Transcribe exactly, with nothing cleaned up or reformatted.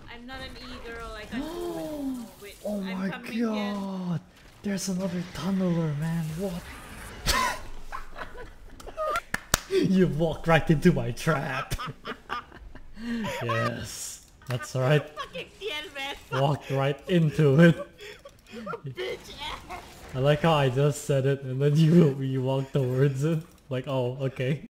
I'm not an e-girl, I can't do it. No, wait. Oh I'm my coming god! Again. There's another tunneler, man. What? You walked right into my trap. Yes, that's right. Fucking Tielmes! Walked right into it. Bitch ass! I like how I just said it and then you you walked towards it. Like, oh, okay.